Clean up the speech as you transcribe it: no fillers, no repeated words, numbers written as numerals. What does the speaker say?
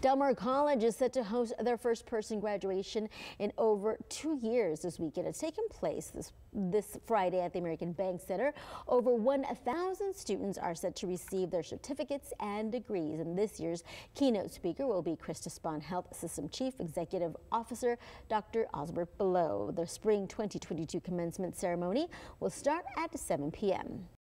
Del Mar College is set to host their first person graduation in over 2 years this weekend. It's taking place this Friday at the American Bank Center. Over 1,000 students are set to receive their certificates and degrees. And this year's keynote speaker will be Krista Spahn Health System Chief Executive Officer Dr. Osbert Below. The spring 2022 commencement ceremony will start at 7 p.m.